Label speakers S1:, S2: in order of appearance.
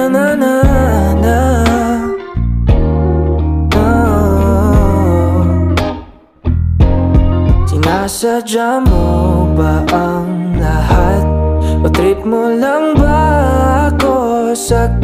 S1: na na na. Sinasadya mo ba ang lahat? O trip mo lang ba ako sa